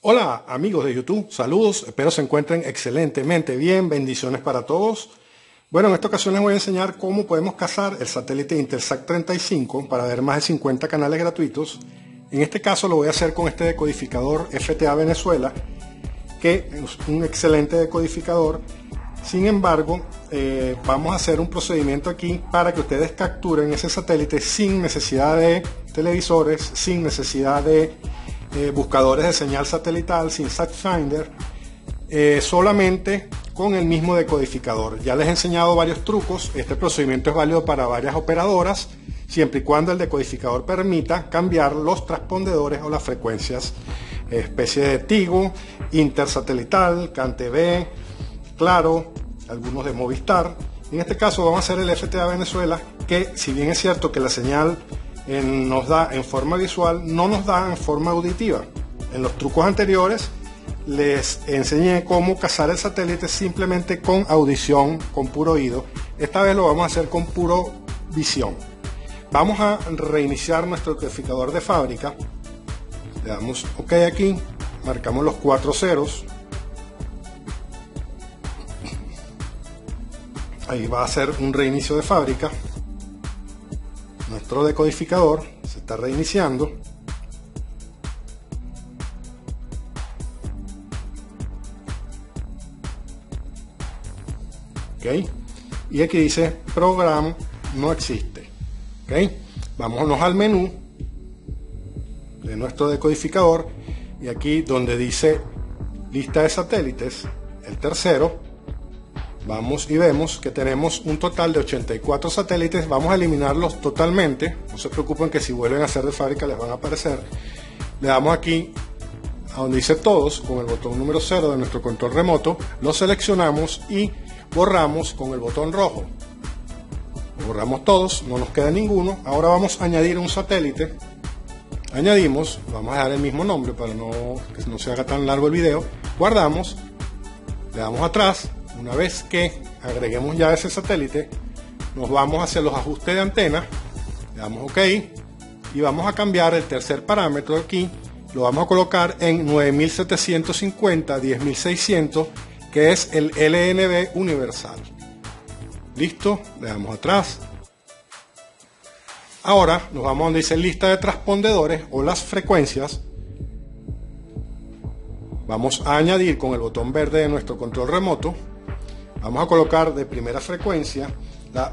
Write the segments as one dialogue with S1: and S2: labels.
S1: Hola amigos de YouTube, saludos, espero se encuentren excelentemente bien, bendiciones para todos. Bueno, en esta ocasión les voy a enseñar cómo podemos cazar el satélite Intelsat 35 para ver más de 50 canales gratuitos. En este caso lo voy a hacer con este decodificador FTA Venezuela, que es un excelente decodificador. Sin embargo, vamos a hacer un procedimiento aquí para que ustedes capturen ese satélite sin necesidad de televisores, sin necesidad de buscadores de señal satelital, sin SatFinder, solamente con el mismo decodificador. Ya les he enseñado varios trucos. Este procedimiento es válido para varias operadoras, siempre y cuando el decodificador permita cambiar los transpondedores o las frecuencias, especie de Tigo, Intersatelital, CanTV, Claro, algunos de Movistar. En este caso vamos a hacer el FTA Venezuela, que si bien es cierto que la señal nos da en forma visual, no nos da en forma auditiva. En los trucos anteriores les enseñé cómo cazar el satélite simplemente con audición, con puro oído. Esta vez lo vamos a hacer con puro visión. Vamos a reiniciar nuestro decodificador de fábrica. Le damos OK aquí, marcamos los 4 ceros. Ahí va a ser un reinicio de fábrica. Nuestro decodificador se está reiniciando. Ok. Y aquí dice programa no existe. Ok. Vámonos al menú de nuestro decodificador y aquí donde dice lista de satélites, el tercero, vamos y vemos que tenemos un total de 84 satélites. Vamos a eliminarlos totalmente. No se preocupen que si vuelven a ser de fábrica les van a aparecer. Le damos aquí a donde dice todos con el botón número 0 de nuestro control remoto. Lo seleccionamos y borramos con el botón rojo. Borramos todos, no nos queda ninguno. Ahora vamos a añadir un satélite. Añadimos, vamos a dejar el mismo nombre para que no se haga tan largo el video. Guardamos, le damos atrás. Una vez que agreguemos ya ese satélite, nos vamos hacia los ajustes de antena, le damos OK y vamos a cambiar el tercer parámetro aquí, lo vamos a colocar en 9750, 10600, que es el LNB universal. Listo, le damos atrás. Ahora nos vamos a donde dice lista de transpondedores o las frecuencias. Vamos a añadir con el botón verde de nuestro control remoto. Vamos a colocar de primera frecuencia la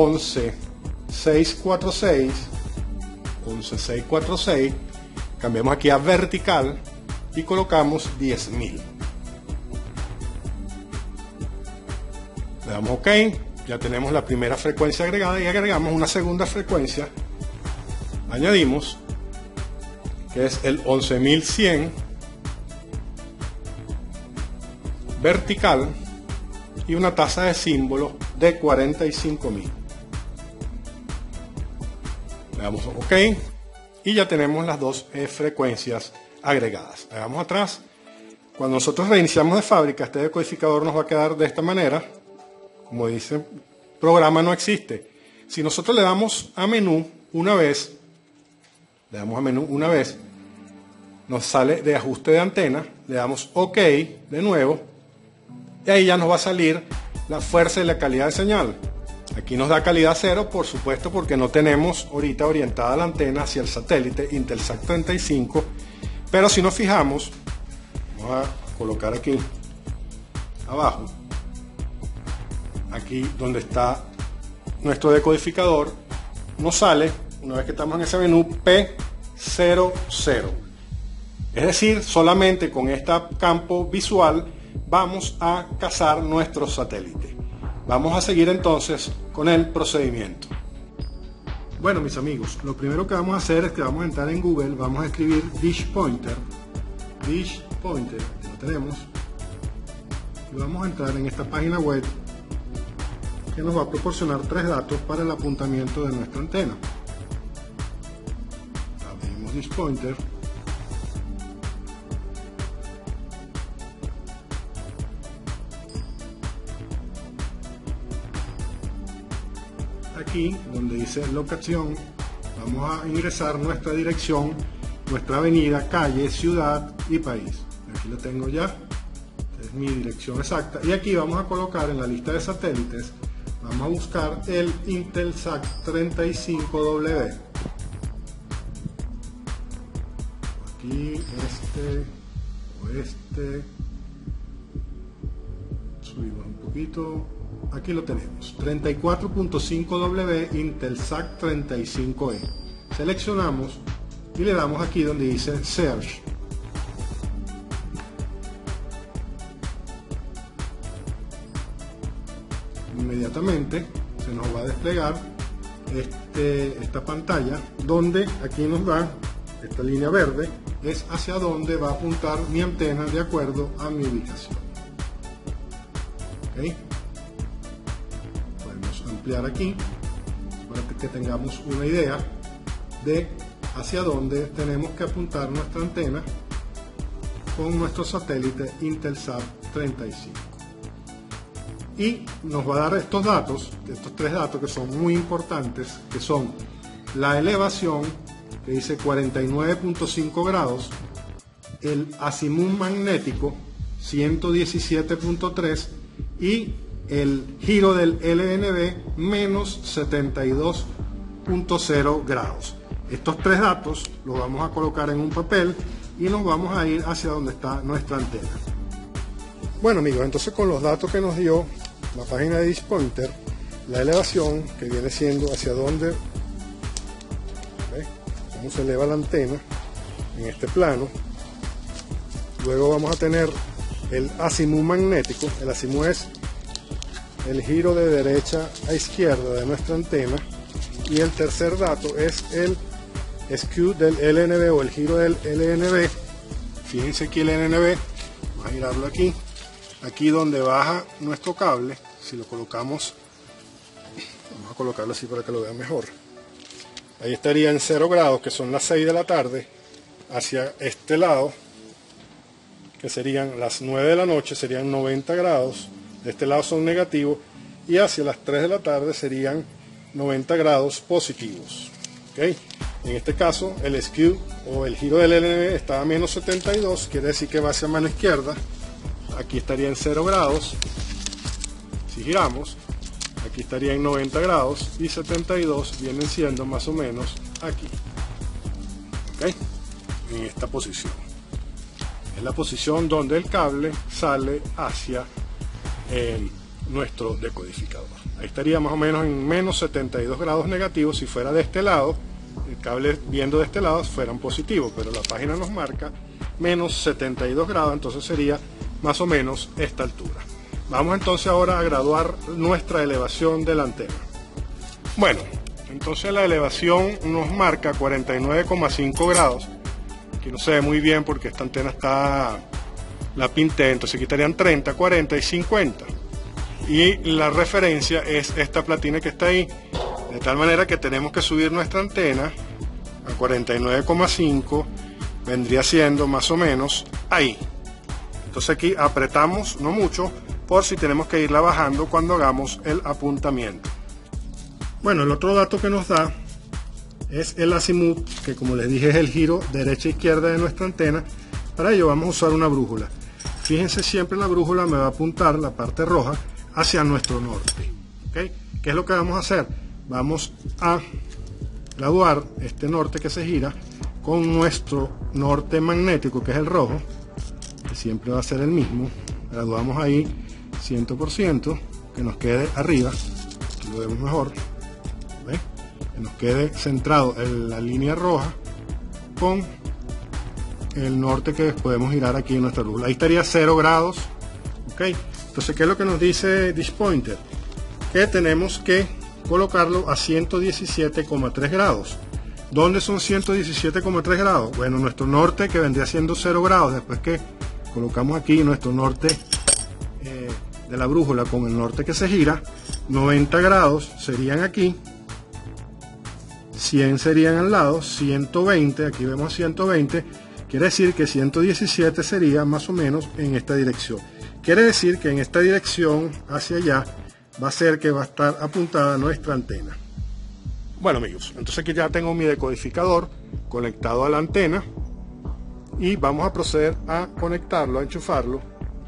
S1: 11646, 11646, cambiamos aquí a vertical y colocamos 10.000. Le damos OK, ya tenemos la primera frecuencia agregada y agregamos una segunda frecuencia, añadimos, que es el 11100, vertical, y una tasa de símbolo de 45.000. Le damos OK y ya tenemos las dos frecuencias agregadas. Le damos atrás. Cuando nosotros reiniciamos de fábrica, este decodificador nos va a quedar de esta manera. Como dice, programa no existe. Si nosotros le damos a menú una vez, nos sale de ajuste de antena, le damos OK de nuevo. Y ahí ya nos va a salir la fuerza y la calidad de señal. Aquí nos da calidad 0, por supuesto, porque no tenemos ahorita orientada la antena hacia el satélite Intelsat 35. Pero si nos fijamos, vamos a colocar aquí abajo, aquí donde está nuestro decodificador, nos sale, una vez que estamos en ese menú, P00. Es decir, solamente con este campo visual vamos a cazar nuestro satélite. Vamos a seguir entonces con el procedimiento. Bueno, mis amigos, lo primero que vamos a hacer es que vamos a entrar en Google, vamos a escribir Dish Pointer, lo tenemos, y vamos a entrar en esta página web que nos va a proporcionar 3 datos para el apuntamiento de nuestra antena. Abrimos Dish Pointer. Aquí donde dice locación, vamos a ingresar nuestra dirección, nuestra avenida, calle, ciudad y país. Aquí lo tengo ya, esta es mi dirección exacta, y aquí vamos a colocar en la lista de satélites, vamos a buscar el Intelsat 35W. Aquí este, subimos un poquito, aquí lo tenemos, 34.5W Intelsat 35E. Seleccionamos y le damos aquí donde dice Search. Inmediatamente se nos va a desplegar esta pantalla donde aquí nos da esta línea verde, es hacia donde va a apuntar mi antena de acuerdo a mi ubicación. ¿Okay? Podemos ampliar aquí para que tengamos una idea de hacia dónde tenemos que apuntar nuestra antena con nuestro satélite Intelsat 35. Y nos va a dar estos datos, estos tres datos que son muy importantes, que son la elevación, que dice 49.5 grados, el azimut magnético 117.3 y el giro del LNB menos 72.0 grados. Estos tres datos los vamos a colocar en un papel y nos vamos a ir hacia donde está nuestra antena. Bueno amigos, entonces con los datos que nos dio la página de DishPointer, la elevación que viene siendo hacia dónde, cómo se eleva la antena en este plano, luego vamos a tener el azimut magnético. El azimut es el giro de derecha a izquierda de nuestra antena, y el tercer dato es el skew del LNB o el giro del LNB. Fíjense aquí el LNB, vamos a girarlo aquí donde baja nuestro cable. Si lo colocamos, vamos a colocarlo así para que lo vean mejor, ahí estaría en 0 grados, que son las 6 de la tarde, hacia este lado, que serían las 9 de la noche, serían 90 grados, de este lado son negativos, y hacia las 3 de la tarde serían 90 grados positivos. ¿Okay? En este caso el skew o el giro del LNB está a menos 72, quiere decir que va hacia mano izquierda. Aquí estaría en 0 grados, si giramos, aquí estaría en 90 grados, y 72 vienen siendo más o menos aquí. ¿Okay? En esta posición es la posición donde el cable sale hacia nuestro decodificador. Ahí estaría más o menos en menos 72 grados negativos. Si fuera de este lado, el cable viendo de este lado fueran positivos, pero la página nos marca menos 72 grados, entonces sería más o menos esta altura. Vamos entonces ahora a graduar nuestra elevación de la antena. Bueno, entonces la elevación nos marca 49,5 grados. Aquí no se ve muy bien porque esta antena la pinté, entonces quitarían 30, 40 y 50. Y la referencia es esta platina que está ahí, de tal manera que tenemos que subir nuestra antena a 49,5, vendría siendo más o menos ahí. Entonces aquí apretamos, no mucho, por si tenemos que irla bajando cuando hagamos el apuntamiento. Bueno, el otro dato que nos da es el azimut, que como les dije es el giro derecha-izquierda de nuestra antena. Para ello vamos a usar una brújula. Fíjense, siempre la brújula me va a apuntar la parte roja hacia nuestro norte. ¿Okay? ¿Qué es lo que vamos a hacer? Vamos a graduar este norte que se gira con nuestro norte magnético, que es el rojo, que siempre va a ser el mismo. Graduamos ahí 100%, que nos quede arriba, aquí lo vemos mejor. ¿Ve? Que nos quede centrado en la línea roja con el norte que podemos girar aquí en nuestra brújula. Ahí estaría 0 grados. ¿Okay? Entonces, ¿qué es lo que nos dice DishPointer? Que tenemos que colocarlo a 117,3 grados. ¿Dónde son 117,3 grados? Bueno, nuestro norte, que vendría siendo 0 grados, después que colocamos aquí nuestro norte de la brújula con el norte que se gira, 90 grados serían aquí, 100 serían al lado, 120, aquí vemos 120, quiere decir que 117 sería más o menos en esta dirección. Quiere decir que en esta dirección hacia allá va a ser que va a estar apuntada nuestra antena. Bueno amigos, entonces aquí ya tengo mi decodificador conectado a la antena. y vamos a proceder a conectarlo, a enchufarlo.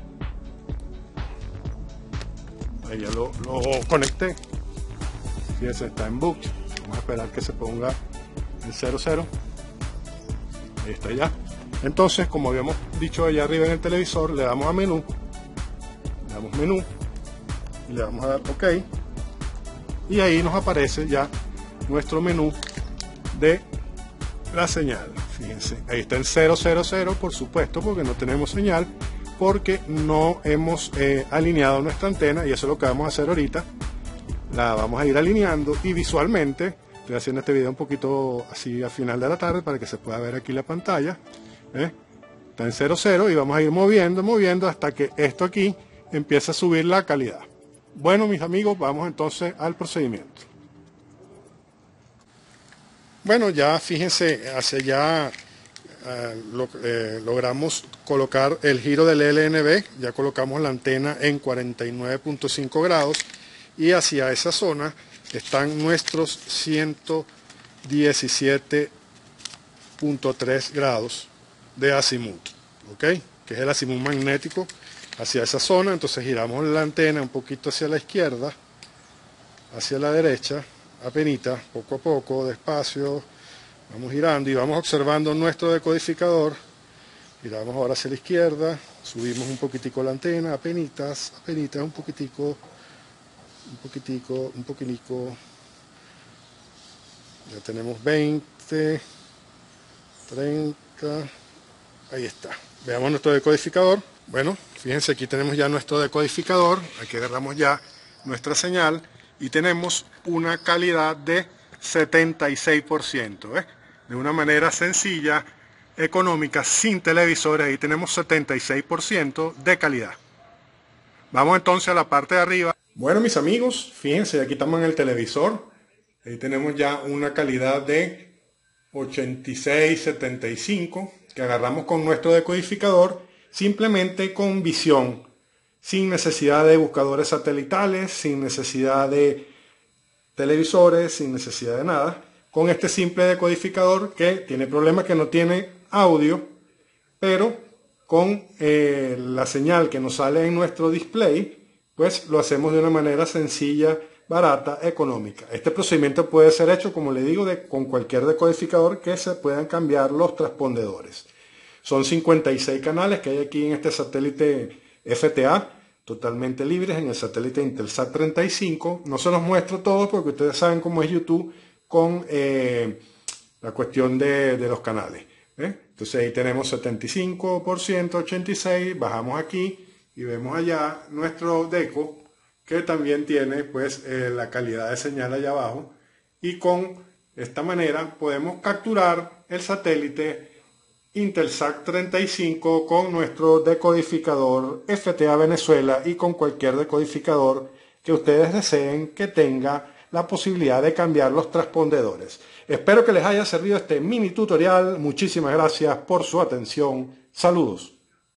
S1: Ahí ya lo conecté. Fíjense, está en boot. Vamos a esperar que se ponga el 00. Ahí está ya. Entonces, como habíamos dicho allá arriba en el televisor, le damos a menú, le damos menú y le vamos a dar OK, y ahí nos aparece ya nuestro menú de la señal. Fíjense, ahí está el 000, por supuesto, porque no tenemos señal, porque no hemos alineado nuestra antena, y eso es lo que vamos a hacer ahorita. La vamos a ir alineando, y visualmente estoy haciendo este video un poquito así al final de la tarde para que se pueda ver aquí la pantalla. Está en 00 y vamos a ir moviendo hasta que esto aquí empiece a subir la calidad. Bueno, mis amigos, vamos entonces al procedimiento. Bueno, ya fíjense, hacia allá logramos colocar el giro del LNB, ya colocamos la antena en 49.5 grados, y hacia esa zona están nuestros 117.3 grados de azimut, ¿ok? Que es el azimut magnético hacia esa zona. Entonces giramos la antena un poquito hacia la izquierda, hacia la derecha, apenita, poco a poco, despacio, vamos girando y vamos observando nuestro decodificador. Giramos ahora hacia la izquierda, subimos un poquitico la antena, apenitas, un poquitico, ya tenemos 20, 30, ahí está. Veamos nuestro decodificador. Bueno, fíjense, aquí tenemos ya nuestro decodificador, aquí agarramos ya nuestra señal y tenemos una calidad de 76%, de una manera sencilla, económica, sin televisores. Ahí tenemos 76% de calidad. Vamos entonces a la parte de arriba. Bueno, mis amigos, fíjense, aquí estamos en el televisor. Ahí tenemos ya una calidad de 86-75 que agarramos con nuestro decodificador, simplemente con visión, sin necesidad de buscadores satelitales, sin necesidad de televisores, sin necesidad de nada, con este simple decodificador que tiene problemas, que no tiene audio, pero con la señal que nos sale en nuestro display, pues lo hacemos de una manera sencilla, barata, económica. Este procedimiento puede ser hecho, como le digo, con cualquier decodificador que se puedan cambiar los transpondedores. Son 56 canales que hay aquí en este satélite FTA, totalmente libres, en el satélite Intelsat 35. No se los muestro todos porque ustedes saben cómo es YouTube con la cuestión de los canales. Entonces ahí tenemos 75%, 86%, bajamos aquí y vemos allá nuestro deco, que también tiene pues la calidad de señal allá abajo, y con esta manera podemos capturar el satélite Intelsat 35 con nuestro decodificador FTA Venezuela y con cualquier decodificador que ustedes deseen que tenga la posibilidad de cambiar los transpondedores. Espero que les haya servido este mini tutorial. Muchísimas gracias por su atención. Saludos.